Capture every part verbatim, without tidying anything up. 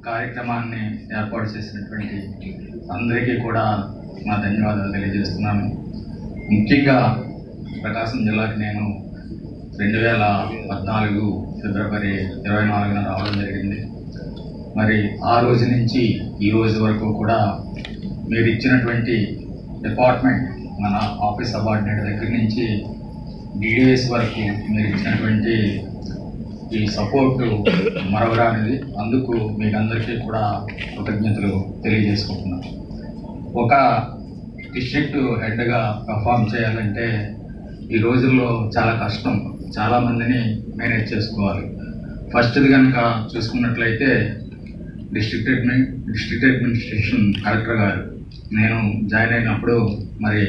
కార్యక్రమాన్ని ఏర్పాటు చేసినటువంటి అందరికీ కూడా నా ధన్యవాదాలు తెలియజేస్తున్నాను. ముఖ్యంగా ప్రకాశం జిల్లాకి నేను రెండు వేల పద్నాలుగు ఫిబ్రవరి ఇరవై నాలుగున రావడం జరిగింది. మరి ఆ రోజు నుంచి ఈ రోజు వరకు కూడా మీరు ఇచ్చినటువంటి డిపార్ట్మెంట్, మన ఆఫీస్ సబార్డినేట్ దగ్గర నుంచి డిడిఎస్ వరకు మీరు ఇచ్చినటువంటి ఈ సపోర్టు మరవరానిది. అందుకు మీకు అందరికీ కూడా కృతజ్ఞతలు తెలియజేసుకుంటున్నాను. ఒక డిస్ట్రిక్ట్ హెడ్గా పర్ఫామ్ చేయాలంటే ఈ రోజుల్లో చాలా కష్టం. చాలామందిని మేనేజ్ చేసుకోవాలి. ఫస్ట్ది కనుక చూసుకున్నట్లయితే డిస్ట్రిక్ట్ అడ్మి డిస్ట్రిక్ట్ అడ్మినిస్ట్రేషన్ కలెక్టర్ గారు, నేను జాయిన్ అయినప్పుడు మరి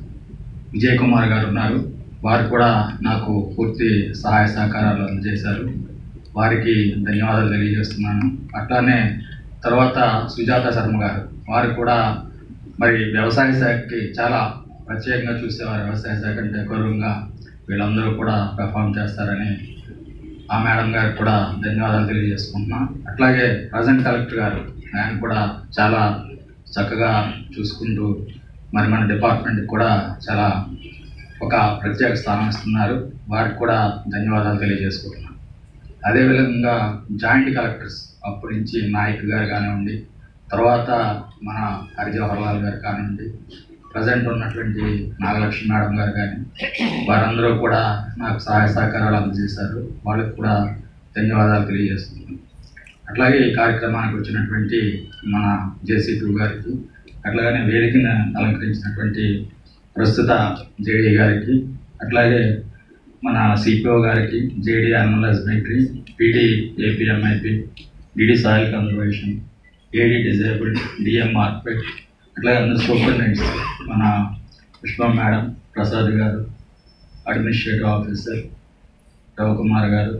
విజయ్ కుమార్ గారు ఉన్నారు. వారు కూడా నాకు పూర్తి సహాయ సహకారాలు అందజేశారు. వారికి ధన్యవాదాలు తెలియజేస్తున్నాను. అట్లానే తర్వాత సుజాత శర్మ గారు, వారు కూడా మరి వ్యవసాయ శాఖకి చాలా ప్రత్యేకంగా చూసేవారు. వ్యవసాయ శాఖ అంటే గౌరవంగా వీళ్ళందరూ కూడా పెర్ఫామ్ చేస్తారని ఆ మేడం గారికి కూడా ధన్యవాదాలు తెలియజేసుకుంటున్నాను. అట్లాగే ప్రజెంట్ కలెక్టర్ గారు, ఆయన కూడా చాలా చక్కగా చూసుకుంటూ మరి మన డిపార్ట్మెంట్కి కూడా చాలా ఒక ప్రత్యేక స్థానం ఇస్తున్నారు. వారికి కూడా ధన్యవాదాలు తెలియజేసుకుంటున్నాను. అదేవిధంగా జాయింట్ కలెక్టర్స్ అప్పటి నుంచి నాయక్ గారు కానివ్వండి, తర్వాత మన హరిజవహర్లాల్ గారు కానివ్వండి, ప్రజెంట్ ఉన్నటువంటి నాగలక్ష్మి మేడం గారు కానీ, వారందరూ కూడా నాకు సహాయ సహకారాలు అందజేశారు. వాళ్ళకి కూడా ధన్యవాదాలు తెలియజేస్తున్నాను. అట్లాగే ఈ కార్యక్రమానికి వచ్చినటువంటి మన జేసీ టూ గారికి, అట్లాగనే వేదికను అలంకరించినటువంటి ప్రస్తుత జేడీ గారికి, అట్లాగే మన సిపిఓ గారికి, JD animal husbandry, PD APMIP, DD soil conservation, AD disabled, DM market, అట్లాగే అందరు సూపరింటెండెంట్స్, మన పుష్పం మేడం, ప్రసాద్ గారు, అడ్మినిస్ట్రేటివ్ ఆఫీసర్ రవికుమార్ గారు,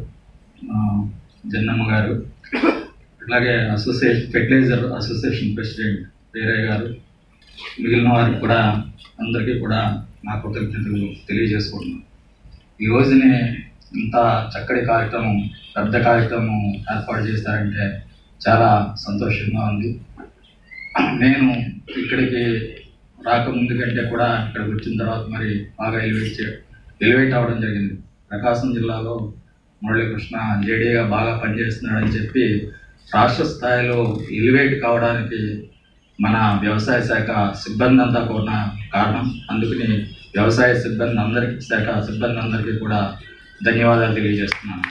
జన్నమ్మ గారు, అట్లాగే association fertiliser association president Veeraiah గారు, మిగిలిన వారికి కూడా అందరికీ కూడా నా కృతజ్ఞతలు తెలియజేసుకుంటున్నాను. ఈ రోజునే ఇంత చక్కటి కార్యక్రమం, పెద్ద కార్యక్రమం ఏర్పాటు చేస్తారంటే చాలా సంతోషంగా ఉంది. నేను ఇక్కడికి రాకముందు కంటే కూడా ఇక్కడికి వచ్చిన తర్వాత మరి బాగా ఎలివేట్ ఎలివేట్ అవ్వడం జరిగింది. ప్రకాశం జిల్లాలో మురళీకృష్ణ జేడీగా బాగా పనిచేస్తున్నాడని చెప్పి రాష్ట్ర స్థాయిలో ఎలివేట్ కావడానికి మన వ్యవసాయ శాఖ సిబ్బంది అంతా కూడా కారణం. అందుకని వ్యవసాయ సిబ్బంది అందరికీ శాఖ సిబ్బంది అందరికీ కూడా ధన్యవాదాలు తెలియజేస్తున్నాను.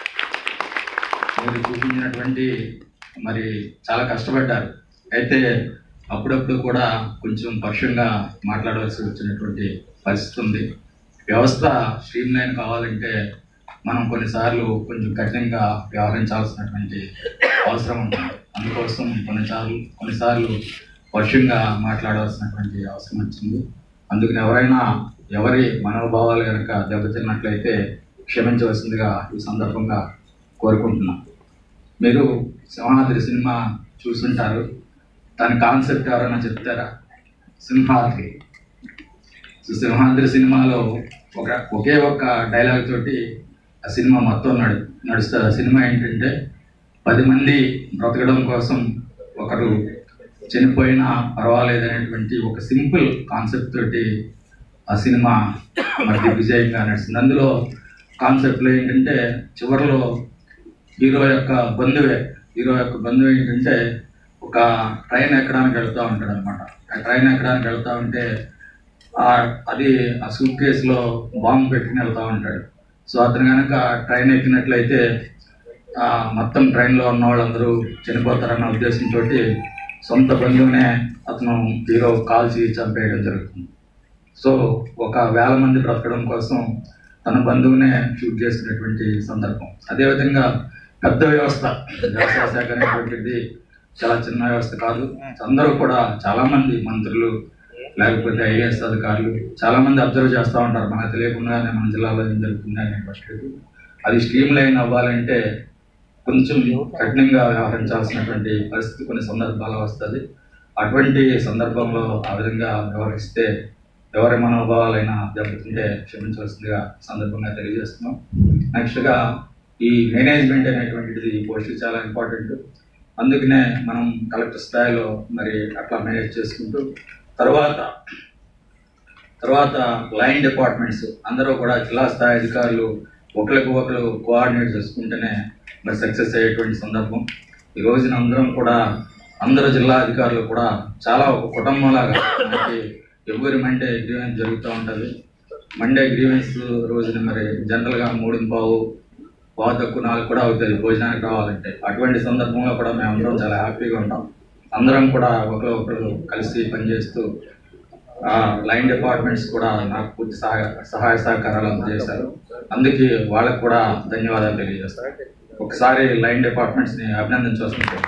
మీరు చూపించినటువంటి మరి చాలా కష్టపడ్డారు. అయితే అప్పుడప్పుడు కూడా కొంచెం పరుషంగా మాట్లాడవలసి వచ్చినటువంటి పరిస్థితి ఉంది. వ్యవస్థ స్ట్రీమ్ లైన్ కావాలంటే మనం కొన్నిసార్లు కొంచెం కఠినంగా వ్యవహరించాల్సినటువంటి అవసరం ఉంటుంది. అందుకోసం కొన్నిసార్లు కొన్నిసార్లు పరుషంగా మాట్లాడాల్సినటువంటి అవసరం వచ్చింది. అందుకని ఎవరైనా ఎవరి మనోభావాలు కనుక దెబ్బతిన్నట్లయితే క్షమించవలసిందిగా ఈ సందర్భంగా కోరుకుంటున్నాను. మీరు సింహాద్రి సినిమా చూసుంటారు. దాని కాన్సెప్ట్ ఎవరైనా చెప్తారా? సింహాద్రి. సింహాద్రి సినిమాలో ఒక ఒకే ఒక్క డైలాగ్ తోటి ఆ సినిమా మొత్తం నడు నడుస్తుంది. ఆ సినిమా ఏంటంటే పది మంది బ్రతకడం కోసం ఒకరు చనిపోయినా పర్వాలేదనేటువంటి ఒక సింపుల్ కాన్సెప్ట్ తోటి ఆ సినిమా మరి విజయంగా నడుస్తుంది. అందులో కాన్సెప్ట్లో ఏంటంటే చివరిలో హీరో యొక్క బంధువే హీరో యొక్క బంధువు ఏంటంటే ఒక ట్రైన్ ఎక్కడానికి వెళ్తూ ఉంటాడు అనమాట. ఆ ట్రైన్ ఎక్కడానికి వెళ్తూ ఉంటే అది ఆ సూట్ కేసులో బాంబు పెట్టుకుని వెళ్తూ ఉంటాడు. సో అతను కనుక ట్రైన్ ఎక్కినట్లయితే మొత్తం ట్రైన్లో ఉన్న వాళ్ళందరూ చనిపోతారన్న ఉద్దేశంతో సొంత బంధువునే అతను హీరో కాల్చి చంపేయడం జరుగుతుంది. సో ఒక వేల మంది బ్రతకడం కోసం తన బంధువునే షూట్ చేసినటువంటి సందర్భం. అదేవిధంగా పెద్ద వ్యవస్థ, వ్యవసాయ శాఖ అనేటువంటిది చాలా చిన్న వ్యవస్థ కాదు. అందరూ కూడా చాలామంది మంత్రులు లేకపోతే ఐఏఎస్ అధికారులు చాలామంది అబ్జర్వ్ చేస్తూ ఉంటారు. మనకు తెలియకుండానే మన జిల్లాలో ఏం జరుగుతుంది అనేటువంటిది. అది స్ట్రీమ్ లైన్ అవ్వాలంటే కొంచెం కఠినంగా వ్యవహరించాల్సినటువంటి పరిస్థితి కొన్ని సందర్భాల్లో వస్తుంది. అటువంటి సందర్భంలో ఆ విధంగా వ్యవహరిస్తే ఎవరి మనోభావాలైనా దెబ్బతింటే క్షమించవలసిందిగా సందర్భంగా తెలియజేస్తున్నాం. నెక్స్ట్గా ఈ మేనేజ్మెంట్ అనేటువంటిది ఈ పోస్ట్ చాలా ఇంపార్టెంట్. అందుకనే మనం కలెక్టర్ స్థాయిలో మరి అట్లా మేనేజ్ చేసుకుంటూ తర్వాత తర్వాత లైన్ డిపార్ట్మెంట్స్ అందరూ కూడా జిల్లా స్థాయి అధికారులు ఒకరికి ఒకరు కోఆర్డినేట్ చేసుకుంటేనే మరి సక్సెస్ అయ్యేటువంటి సందర్భం. ఈ రోజున అందరం కూడా అందరు జిల్లా అధికారులు కూడా చాలా ఒక కుటుంబంలాగా మనకి ఎవరి మండే గ్రీవెన్స్ జరుగుతూ ఉంటుంది. మండే గ్రీవెన్స్ రోజున మరి జనరల్గా మూడు పావు పావు తక్కువ నాలుగు కూడా అవుతుంది భోజనానికి రావాలంటే. అటువంటి సందర్భంలో కూడా మేము అందరం చాలా హ్యాపీగా ఉంటాం. అందరం కూడా ఒకరు కలిసి పనిచేస్తూ లైన్ డిపార్ట్మెంట్స్ కూడా నాకు పూర్తి సహాయ సహాయ సహకారాలు అందజేశారు. అందుకే వాళ్ళకు కూడా ధన్యవాదాలు తెలియజేస్తారు. ఒకసారి లైన్ డిపార్ట్మెంట్స్ని అభినందించవలసింది.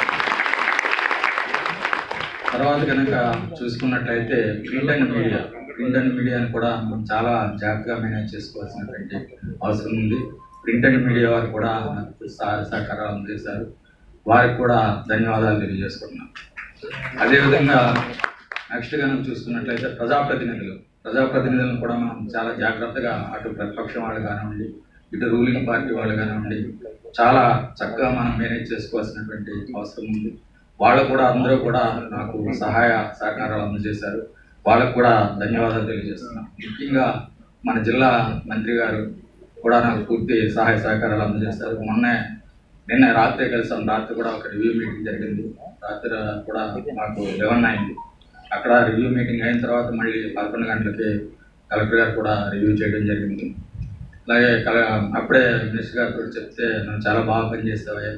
తర్వాత కనుక చూసుకున్నట్లయితే print and media print and మీడియాని కూడా మనం చాలా జాగ్రత్తగా మేనేజ్ చేసుకోవాల్సినటువంటి అవసరం ఉంది. ప్రింట్ అండ్ మీడియా వారు కూడా నాకు సహాయ సహకారాలు అందజేశారు. వారికి కూడా ధన్యవాదాలు తెలియజేసుకుంటున్నాను. అదేవిధంగా నెక్స్ట్ కనుక చూసుకున్నట్లయితే ప్రజాప్రతినిధులు ప్రజాప్రతినిధులను కూడా మనం చాలా జాగ్రత్తగా అటు ప్రతిపక్షం వాళ్ళు కానివ్వండి, ఇటు రూలింగ్ పార్టీ వాళ్ళు కానివ్వండి, చాలా చక్కగా మనం మేనేజ్ చేసుకోవాల్సినటువంటి అవసరం ఉంది. వాళ్ళు కూడా అందరూ కూడా నాకు సహాయ సహకారాలు అందజేశారు. వాళ్ళకు కూడా ధన్యవాదాలు తెలియజేస్తున్నాను. ముఖ్యంగా మన జిల్లా మంత్రి గారు కూడా నాకు పూర్తి సహాయ సహకారాలు అందజేస్తారు. మొన్నే నిన్న రాత్రి కలిసాం. రాత్రి కూడా ఒక రివ్యూ మీటింగ్ జరిగింది. రాత్రి కూడా మాకు లెవెన్ అయింది. అక్కడ రివ్యూ మీటింగ్ అయిన తర్వాత మళ్ళీ పదకొండు గంటలకి కలెక్టర్ గారు కూడా రివ్యూ చేయడం జరిగింది. అలాగే కల అప్పుడే మినిస్టర్ గారితో చెప్తే నువ్వు చాలా బాగా పనిచేస్తావే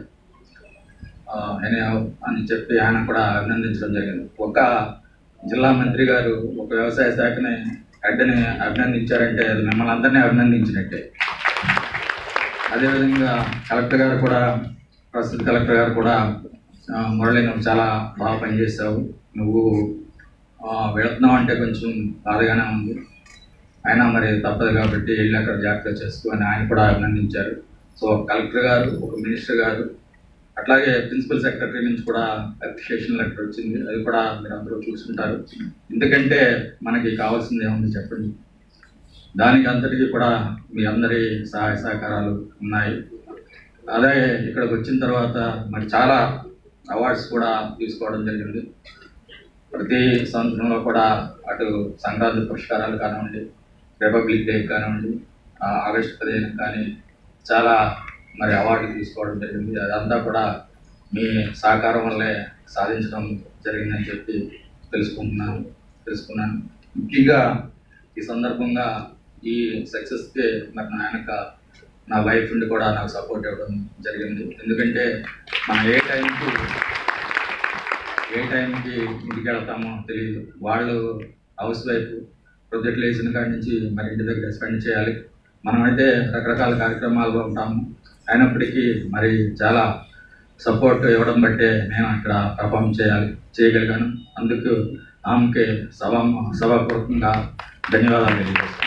అని చెప్పి ఆయన కూడా అభినందించడం జరిగింది. ఒక జిల్లా మంత్రి గారు ఒక వ్యవసాయ శాఖని హెడ్ని అభినందించారంటే అది మిమ్మల్ని అందరినీ అభినందించినట్టే. అదేవిధంగా కలెక్టర్ గారు కూడా ప్రస్తుత కలెక్టర్ గారు కూడా మురళి నువ్వు చాలా బాగా పనిచేస్తావు, నువ్వు వెళుతున్నావు అంటే కొంచెం బాధగానే ఉంది, అయినా మరి తప్పదు కాబట్టి వెళ్ళి అక్కడ జాగ్రత్త చేసుకో అని ఆయన కూడా అభినందించారు. సో కలెక్టర్ గారు, ఒక మినిస్టర్ గారు, అట్లాగే ప్రిన్సిపల్ సెక్రటరీ నుంచి కూడా అప్రిషియేషన్ లెటర్ వచ్చింది. అది కూడా మీరు అందరూ చూసుకుంటారు. ఎందుకంటే మనకి కావాల్సింది ఏముంది చెప్పండి, దానికి అంతటికీ కూడా మీ అందరి సహాయ సహకారాలు ఉన్నాయి. అలాగే ఇక్కడికి వచ్చిన తర్వాత మరి చాలా అవార్డ్స్ కూడా తీసుకోవడం జరిగింది. ప్రతి సంవత్సరంలో కూడా అటు సంక్రాంతి పురస్కారాలు కానివ్వండి, రిపబ్లిక్ డే కానివ్వండి, ఆగస్టు పదిహేను కానీ చాలా మరి అవార్డులు తీసుకోవడం జరిగింది. అదంతా కూడా మీ సహకారం వల్లే సాధించడం జరిగిందని చెప్పి తెలుసుకుంటున్నాను తెలుసుకున్నాను ముఖ్యంగా ఈ సందర్భంగా ఈ సక్సెస్కి మరి నా వెనక నా వైఫ్ నుండి కూడా నాకు సపోర్ట్ ఇవ్వడం జరిగింది. ఎందుకంటే మనం ఏ టైంకి ఏ టైంకి ఇంటికి వెళ్తామో తెలియదు. వాళ్ళు హౌస్ వైఫ్ ప్రొజెక్టులు వేసిన కాడి నుంచి మరి ఇంటి దగ్గర స్పెండ్ చేయాలి. మనమైతే రకరకాల కార్యక్రమాల్లో ఉంటాము. అయినప్పటికీ మరి చాలా సపోర్ట్ ఇవ్వడం బట్టే నేను అక్కడ పర్ఫామ్ చేయాలి చేయగలిగాను. అందుకు ఆమెకి సభా సభాపూర్వకంగా ధన్యవాదాలు తెలియజేస్తాను.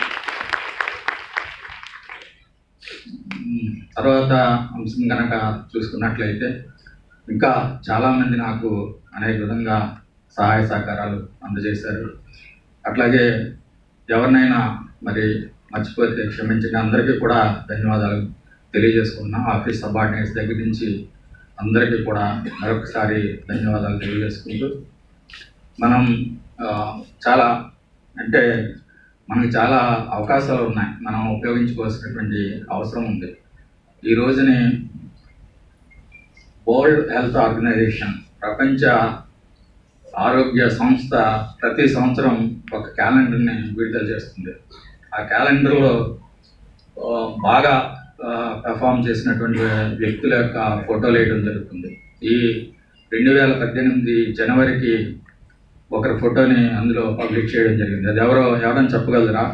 తర్వాత అంశం కనుక చూసుకున్నట్లయితే ఇంకా చాలామంది నాకు అనేక విధంగా సహాయ సహకారాలు అందజేశారు. అట్లాగే ఎవరినైనా మరి మర్చిపోతే క్షమించండి. అందరికీ కూడా ధన్యవాదాలు తెలియజేసుకున్నాం. ఆఫీస్ సబార్డినేట్స్ దగ్గర నుంచి అందరికీ కూడా మరొకసారి ధన్యవాదాలు తెలియజేసుకుంటూ మనం చాలా అంటే మనకు చాలా అవకాశాలు ఉన్నాయి, మనం ఉపయోగించుకోవాల్సినటువంటి అవసరం ఉంది. ఈ రోజుని వరల్డ్ హెల్త్ ఆర్గనైజేషన్, ప్రపంచ ఆరోగ్య సంస్థ ప్రతి సంవత్సరం ఒక క్యాలెండర్ని విడుదల చేస్తుంది. ఆ క్యాలెండర్లో బాగా పెర్ఫామ్ చేసినటువంటి వ్యక్తుల యొక్క ఫోటోలు వేయడం జరుగుతుంది. ఈ రెండు వేల పద్దెనిమిది జనవరికి ఒకరి ఫోటోని అందులో పబ్లిష్ చేయడం జరిగింది. అది ఎవరో ఎవరైనా చెప్పగలరా?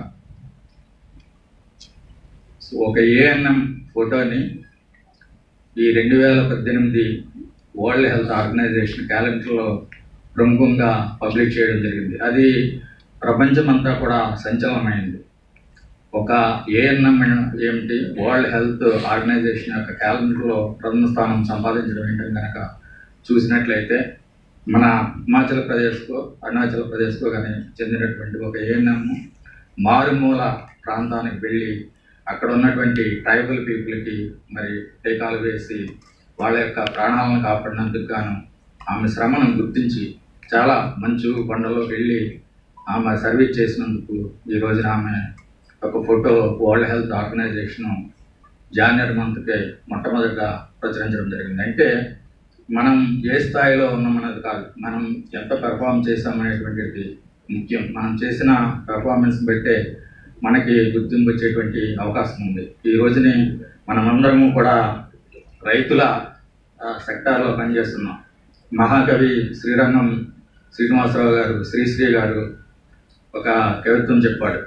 ఒక ఏఎన్ఎం ఫోటోని ఈ రెండు వేల పద్దెనిమిది వరల్డ్ హెల్త్ ఆర్గనైజేషన్ క్యాలెండర్లో ప్రముఖంగా పబ్లిష్ చేయడం జరిగింది. అది ప్రపంచమంతా కూడా సంచలనమైంది. ఒక ఏఎన్ఎం ఏమిటి, వరల్డ్ హెల్త్ ఆర్గనైజేషన్ యొక్క క్యాలెండర్లో ప్రథమ స్థానం సంపాదించడం ఏంటని కనుక చూసినట్లయితే మన హిమాచల్ ప్రదేశ్కో అరుణాచల్ ప్రదేశ్కో కానీ చెందినటువంటి ఒక ఏఎన్ఎం మారుమూల ప్రాంతానికి వెళ్ళి అక్కడ ఉన్నటువంటి ట్రైబల్ పీపుల్కి మరి టీకాలు వేసి వాళ్ళ యొక్క ప్రాణాలను కాపాడినందుకు గాను ఆమె శ్రమను గుర్తించి చాలా మంచు కొండలోకి వెళ్ళి ఆమె సర్వీస్ చేసినందుకు ఈ రోజున ఆమె ఒక ఫోటో వరల్డ్ హెల్త్ ఆర్గనైజేషను జనవరి మంత్కి మొట్టమొదటిగా ప్రచురించడం జరిగింది. అంటే మనం ఏ స్థాయిలో ఉన్నామనేది కాదు, మనం ఎంత పెర్ఫామ్ చేసామనేటువంటిది ముఖ్యం. మనం చేసిన పెర్ఫార్మెన్స్ బట్టే మనకి గుర్తింపు వచ్చేటువంటి అవకాశం ఉంది. ఈ రోజుని మనమందరము కూడా రైతుల సెక్టార్లో పనిచేస్తున్నాం. మహాకవి శ్రీరంగం శ్రీనివాసరావు గారు శ్రీశ్రీ గారు ఒక కవిత్వం చెప్పాడు.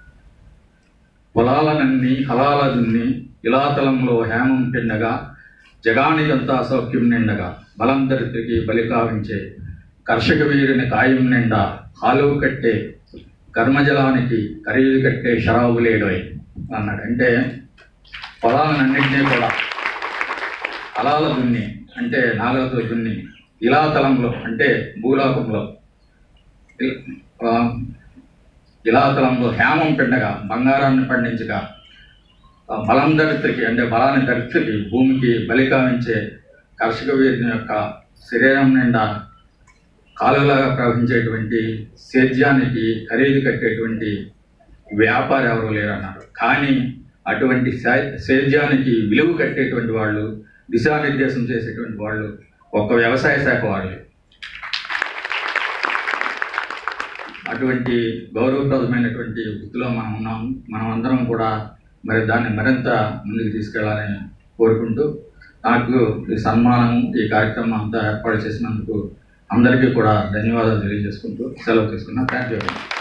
పొలాలనన్ని హలాల దున్ని ఇలాతలంలో హేమం పిండగా జగానికంతా సౌఖ్యం నిండగా బలం దరిద్రికి బలి కావించే కర్షక వీరిని కాయం నిండా కాలువ కట్టే కర్మజలానికి ఖరీదు కట్టే షరాబు లేడోయ్ అన్నాడు. అంటే పొలాలన్నింటినీ కూడా హలాల దున్ని అంటే నాగలతో దున్ని, ఇలాతలంలో అంటే భూలోకంలో, ఇలాతలంలో హేమం పిండగా బంగారాన్ని పండించగా బలం దరిద్రికి అంటే బలాన్ని దరిద్రికి భూమికి బలి కావించే కర్షక వీరిని యొక్క శరీరం నిండా కాలువలాగా ప్రవహించేటువంటి సేద్యానికి ఖరీదు కట్టేటువంటి వ్యాపారి ఎవరు లేరన్నారు. కానీ అటువంటి సేద్యానికి విలువ కట్టేటువంటి వాళ్ళు, దిశానిర్దేశం చేసేటువంటి వాళ్ళు ఒక్క వ్యవసాయ శాఖ వాళ్ళు. అటువంటి గౌరవప్రదమైనటువంటి వృత్తిలో మనం ఉన్నాం. మనం అందరం కూడా మరి దాన్ని మరింత ముందుకు తీసుకెళ్లాలని కోరుకుంటూ, నాకు ఈ సన్మానం ఈ కార్యక్రమం అంతా ఏర్పాటు చేసినందుకు అందరికీ కూడా ధన్యవాదాలు తెలియజేసుకుంటూ సెలవు తీసుకున్నా. Thank you.